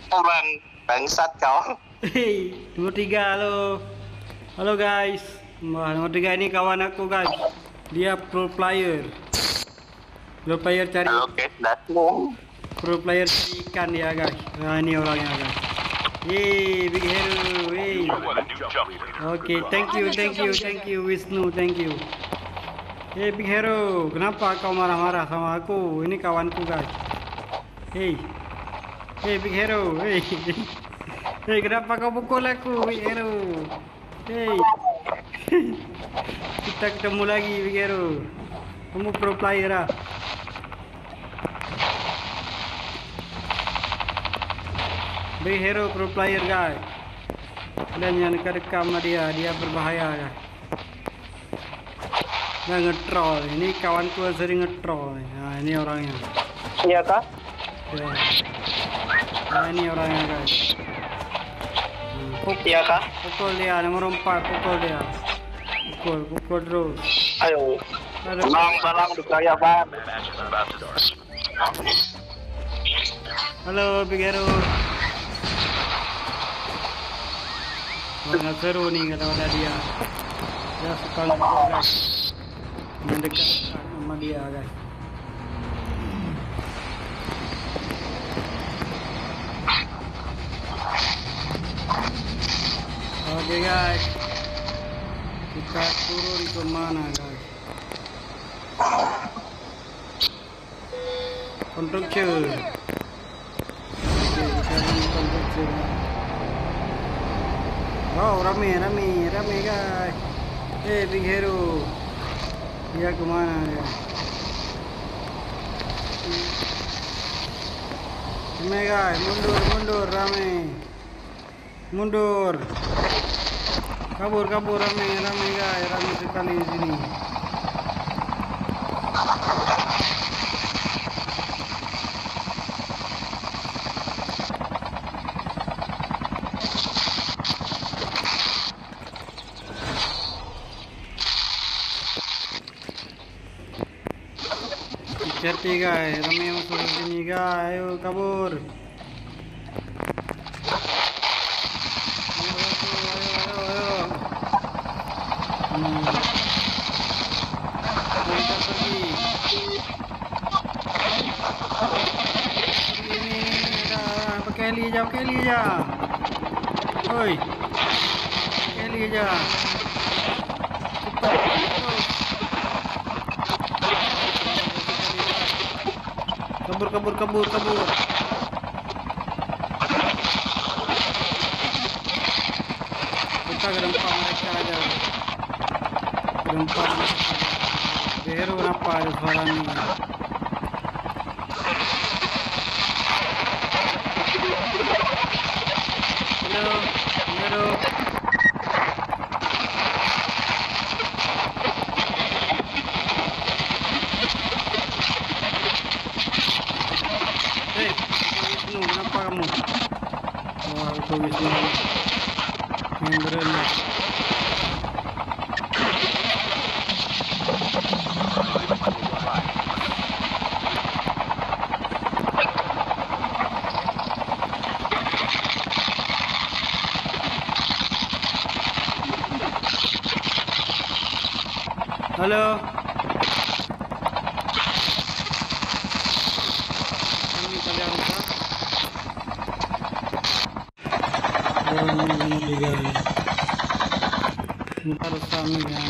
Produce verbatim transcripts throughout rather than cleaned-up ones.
Bang, bangsat kau. Hei, nomor tiga, halo. Halo guys. Wah, nomor tiga ini kawan aku guys. Dia pro player. Pro player cari. Oke, datang. Pro player cari ikan dia guys. Nah ini orangnya guys. Yeay, big hero. Yeay. Oke, okay, thank you, thank you, thank you Wisnu, thank you. Hey big hero, kenapa kau marah-marah sama aku? Ini kawanku guys. Hey, hey big hero, hey. Hei, kenapa kau pukul aku, Big Hero? Hei, kita ketemu lagi, Big Hero. Kamu pro player ah? Big Hero pro player guys. Kalian yang dekat-dekat sama dia, dia berbahaya guys. Dia nge-troll. Ini kawanku yang sering nge-troll. Nah, ini orangnya. Iya kah? Ya. Nah, ini orangnya guys. Pukul, Iya kah? pukul dia nomor empat, pukul dia, pukul, pukul terus. Ayo. Aduh. Bang, salam dikaya bang. Halo Big Hero. Sangat seru nih kata-kata dia. Dia suka ngomong guys, mendekat sama dia guys. Oke okay, guys, kita turun ke mana guys? Construction. Oke, okay, kita turun construction. Wow, rame, rame, rame guys. Hey Big Hero, dia kemana ya? Rame guys, mundur, mundur, rame, mundur. Kabur, kabur, rame, rame guys, rame sekali di sini. Hati-hati guys, rame masuk di sini guys, ayo kabur. Kita pergi. Ini dah pakai heli aja, pakai heli aja. Oi, pakai heli aja. Cepat, terus. Kabur, kabur, kabur, kabur. Kita ke depan mereka aja. Ke depan. Hero kenapa ada suara ni? Halo, hero. Hei, Wisnu, kenapa kamu? Wah, itu Wisnu. Main berenang. Halo. Kami pada rusak. Oh, ini juga. Muka rusak ni ya.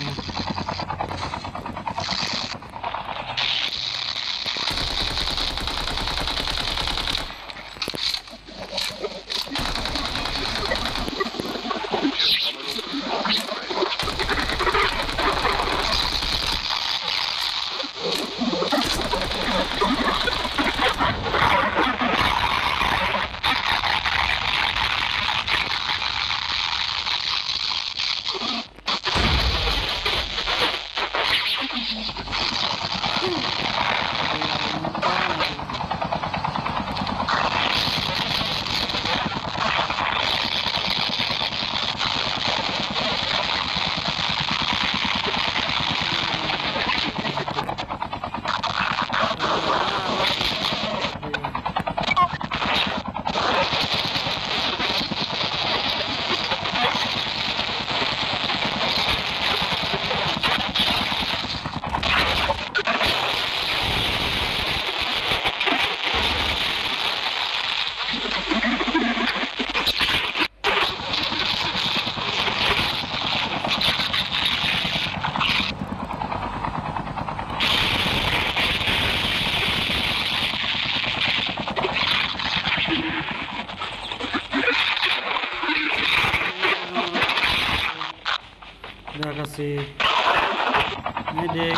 kasih. Medik.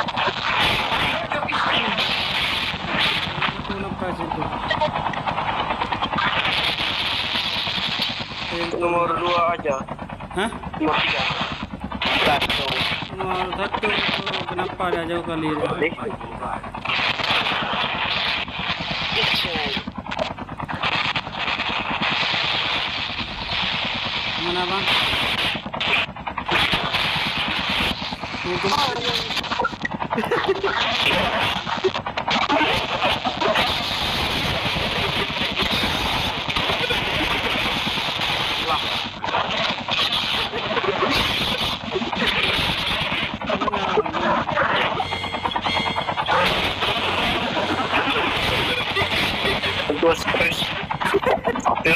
Itu lepas itu. Nomor dua aja. Hah? Nomor tiga. Satu. Nomor satu. Kenapa dia jauh kali dia? Mana bang? Terus terus. Oke.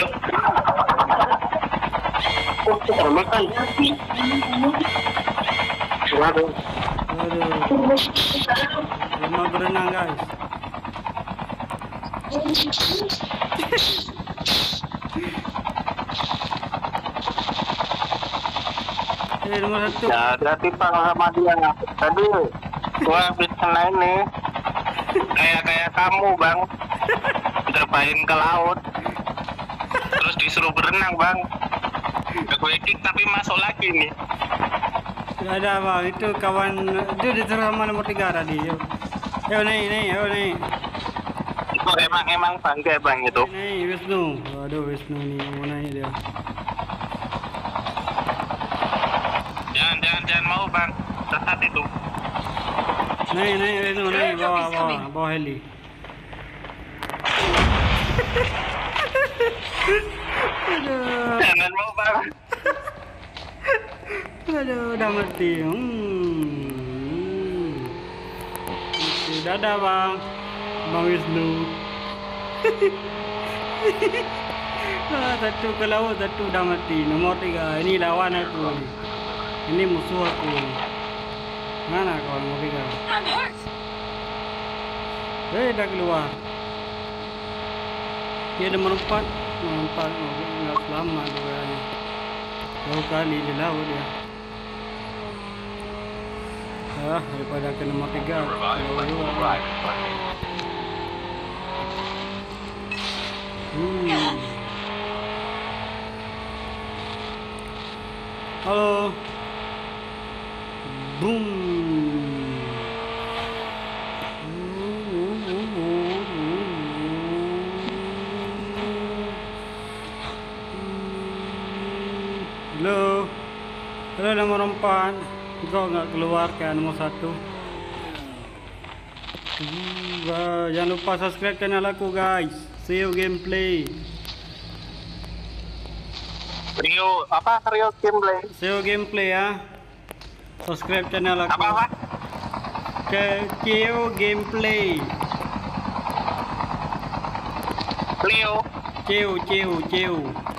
Oh, termakan. Waduh. Waduh. Rumah berenang guys. Eh nomor satu. Ya, hati-hati Pak sama dia. Tadi gua habis kena ini. Kayak kayak kamu, Bang. Terpain ke laut. Terus disuruh berenang, Bang. Aku kick tapi masuk lagi nih. Gak ada bang, itu kawan itu disuruh sama nomor tiga tadi. Yuk, yuk nih, nih, yuk nih. Itu emang emang bangga Bang itu. Nih Wisnu, waduh Wisnu nih mana ini dia? Jangan jangan jangan mau Bang, sesat itu. Nih, nih Wisnu nih, bawa bawa bawa heli. Aduh, Jangan mau Bang. aduh udah mati. Hmm. Oke, dadah bang, bang Wisnu. Ah, satu ke laut, satu udah mati. Nomor tiga, ini lawan aku. Ini musuh aku. Mana kawan nomor tiga? Eh, dah keluar. Dia ada merempat, merempat, nggak selamat dia. Jauh kali di laut dia. Ah, daripada ke nomor tiga. Hmm. Halo. Boom. Halo. Halo nomor empat. Kau nggak keluar ke nomor satu. Uh, jangan lupa subscribe channel aku guys. See you gameplay. Rio apa Rio gameplay? See you gameplay ya. Subscribe channel aku. Apa apa? Ke Cio gameplay. Rio. Cio Cio Cio.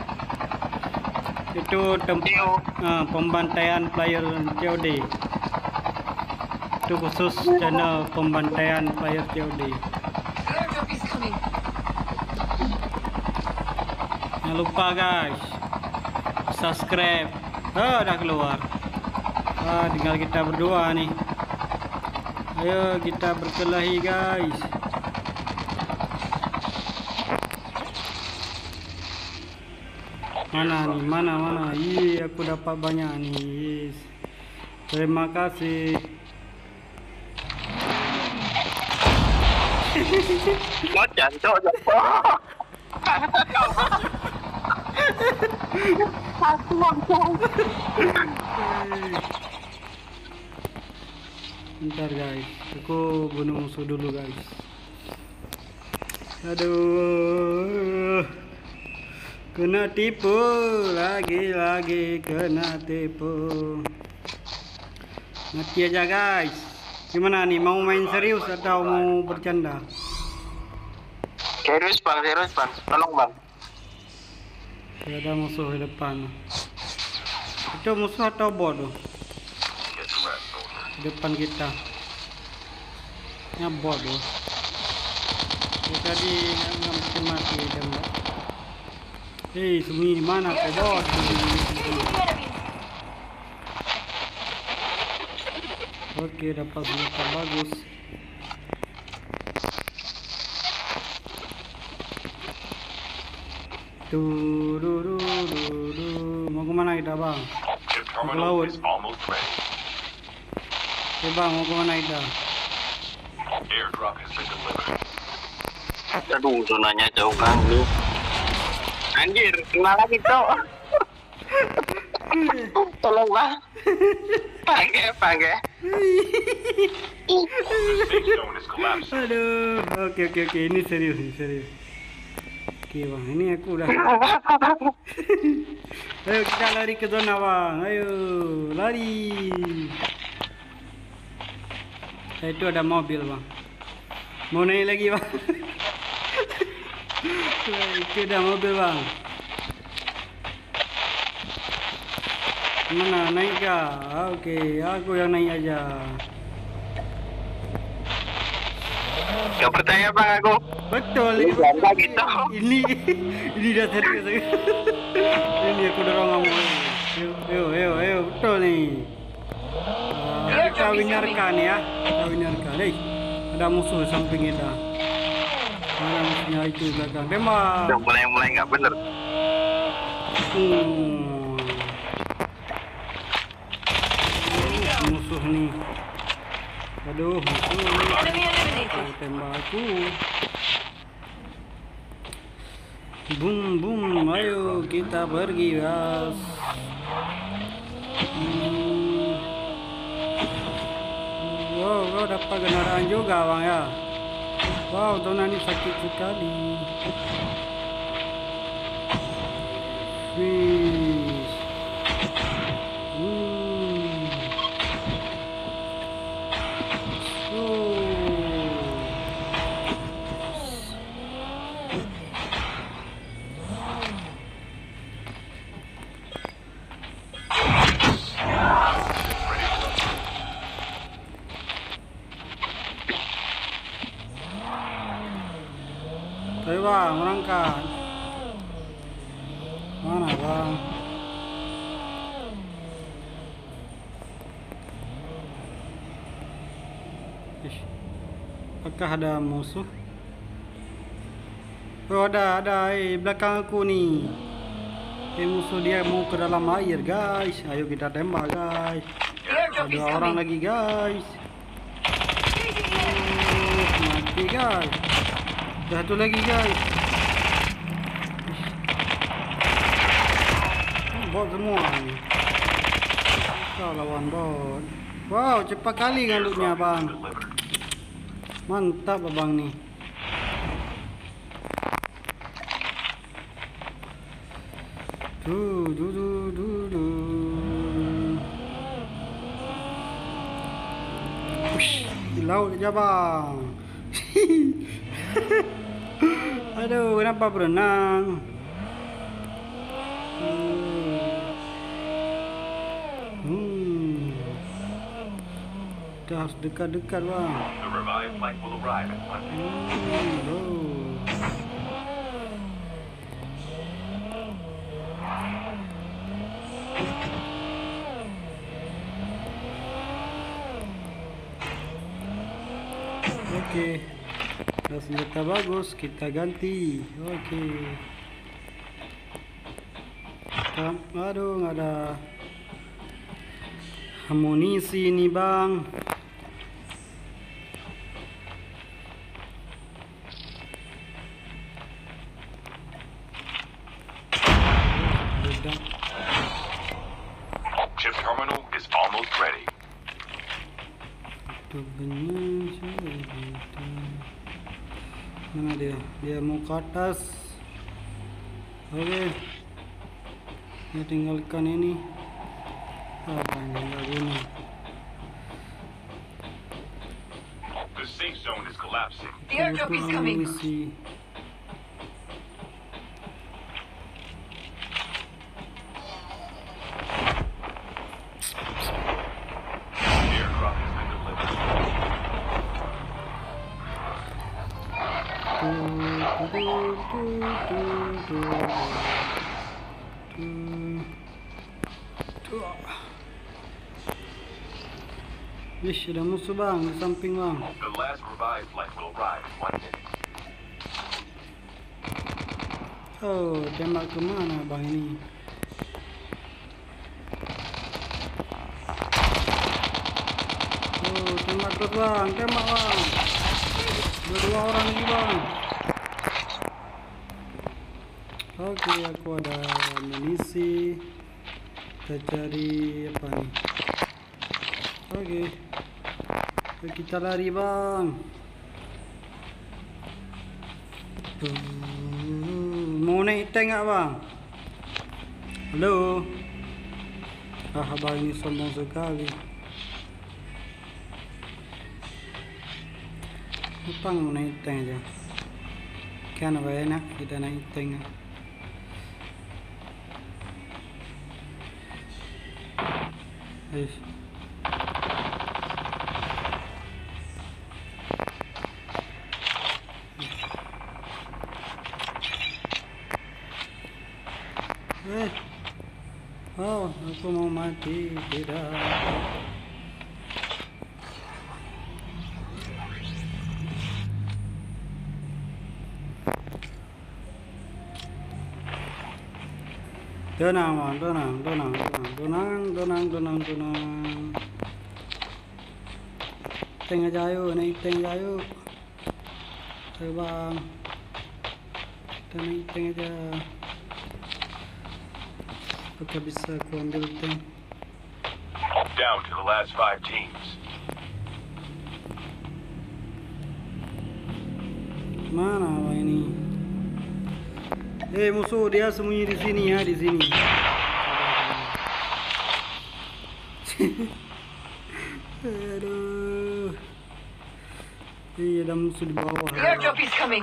Itu tempat uh, pembantaian player C O D. Itu khusus channel pembantaian player C O D. Jangan lupa guys, subscribe. Oh, udah keluar. Ah, tinggal kita berdua nih. Ayo kita berkelahi guys. Mana nih, mana mana? Ih, aku dapat banyak nih. Yes. Terima kasih. Macan cok cok. Bentar guys, aku bunuh musuh dulu guys. Aduh, kena tipu lagi-lagi, kena tipu. Mati aja guys. Gimana nih, mau main serius atau mau bercanda? Serius Bang, serius Bang. Tolong Bang. Tidak ada musuh di depan. Itu musuh atau bot tuh? Di depan kita. Ya bot tuh. Dia tadi nggak mungkin mati tembak. Hei, sembunyi di mana kau bot? Oke, dapat senjata bagus. Tuh, duh, duh, duh, duh. Mau kemana kita bang? Mau ke laut. Oke bang, mau kemana kita? Aduh, zonanya jauh kali. Anjir, kena lagi cok. Tolong bang. Pakai, pakai. Aduh, oke oke oke, ini serius, ini serius. Oke bang, ini aku udah. Ayo kita lari ke zona bang, ayo lari. Eh, itu ada mobil bang. Mau naik lagi bang? Itu ada mobil bang. Mana naik kah? Oke, aku yang naik aja. Gak percaya bang aku. Betul ini. Gitu. Ini ini udah serius. Ini aku dorong kamu. Ayo, ayo, ayo, ayo, betul nih. Uh, kita winarkan ya, kita winarkan. Hei, ada musuh samping kita. Mana musuhnya itu belakang. Tembak. Udah mulai-mulai nggak bener. Hmm. Musuh nih. Aduh, musuh nih. Oh, tembak aku. Boom, boom. Ayo kita pergi, guys. Hmm. Wow, wow, dapat kendaraan juga bang ya. Wow, zona ini sakit sekali. Wih. Hmm. Oh. Ayo bang, berangkat. Mana bang? Ish. Apakah ada musuh? Oh ada, ada. Eh, belakang aku nih. Eh, musuh dia mau ke dalam air guys. Ayo kita tembak guys. Ada orang lagi guys. Oh, mati guys. Satu lagi guys. Bot semua ni. Kau lawan bot. Wow, cepat kali kan lootnya bang. Mantap abang ni. Du du du du du. Ush, di laut aja bang. Aduh, kenapa berenang? Hmm. Hmm. Kita harus dekat-dekat bang. Hmm. Oh. Oke. Ada senjata bagus, kita ganti. Oke. Kita, aduh, nggak ada amunisi nih bang. Chip terminal is almost ready. Itu benar. Mana dia? Dia mau ke atas. Oke. Dia tinggalkan ini. Apa ini nggak guna? The safe zone is collapsing. The airdrop is coming. Amunisi. Airdrop has been delivered. Ish, ada musuh bang di samping bang. The last revived flight will arrive in one minute. Oh, tembak kemana bang ini? Oh, tembak terus bang, tembak bang. Dua orang lagi bang. Oke, aku ada amunisi. Kita cari apa nih? Oke, okay. Kita lari bang. Mau naik tank nggak bang? Halo. Ah, abang ini sombong sekali. Bang mau naik tank aja. Kan apa enak kita naik tank. Eish. Eh, oh, aku mau mati tidak. Tenang, bang, tenang, tenang, tenang, tenang, tenang, tenang, tenang. Tank aja yuk, naik tank aja yuk. Ayo bang, kita naik tank aja. Apakah bisa aku ambil tank? Down to the last five teams. Mana bang ini? Eh, musuh dia sembunyi di sini ya, di sini. Aduh. Iya, ada musuh di bawah. The airdrop is coming.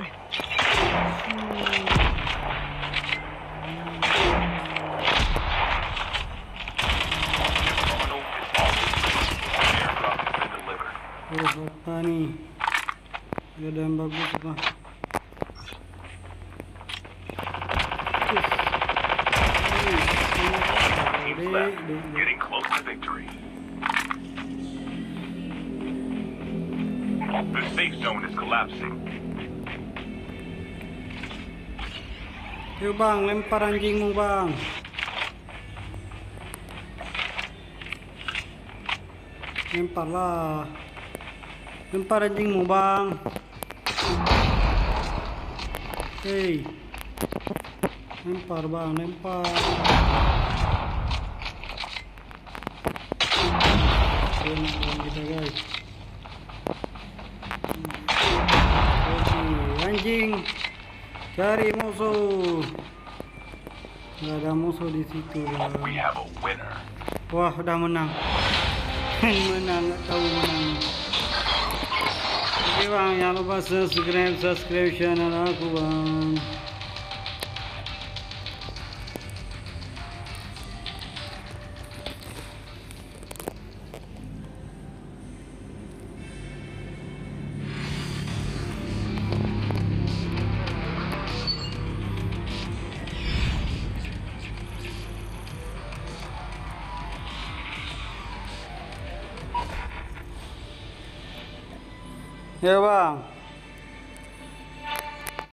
Oh, apa nih? Ada yang bagus apa? Teams left, getting close to victory. The safe zone is collapsing. Yuk bang, lempar anjingmu bang. Lemparlah. Lempar anjingmu bang. Hei, lempar bang, lempar. Lempar kita guys. Oke, anjing. Cari musuh. Gak ada musuh di situ bang. We have a winner. Wah, udah menang. Menang, gak tahu menang. Oke bang, jangan lupa subscribe, subscribe channel aku bang. Ya bang.